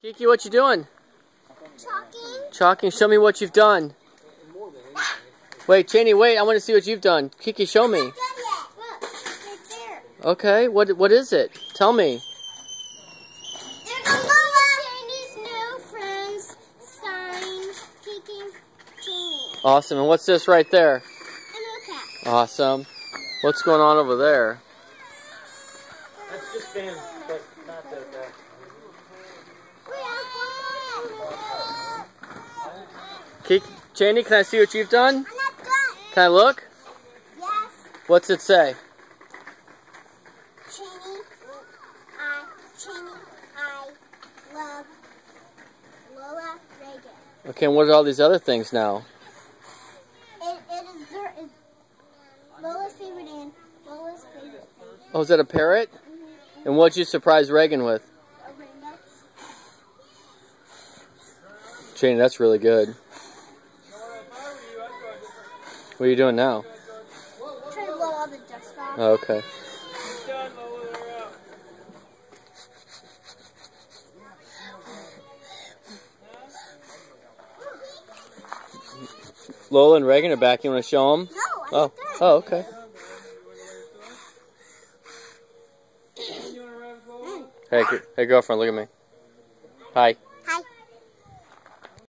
Kiki, what you doing? Chalking. Chalking. Show me what you've done. Wait, Chaney, wait. I want to see what you've done. Kiki, show me. I'm not done yet. Look, right there. Okay, what is it? Tell me. There's a Lola. Chaney's new friends sign, Kiki Chaney. Awesome. And what's this right there? And look at. Awesome. What's going on over there? That's just been, but not that. Kiki, Chaney, can I see what you've done? I'm not done. Can I look? Yes. What's it say? Chaney, I love Lola Reagan. Okay, and what are all these other things now? It is Lola's favorite and Lola's favorite thing. Oh, is that a parrot? Mm-hmm. And what'd you surprise Reagan with? A rainbow. Chaney, that's really good. What are you doing now? Trying to blow all the dust off. Oh, okay. Lola and Reagan are back. You want to show them? No, I'm Oh, not done. oh, okay. Hey, girlfriend, look at me. Hi.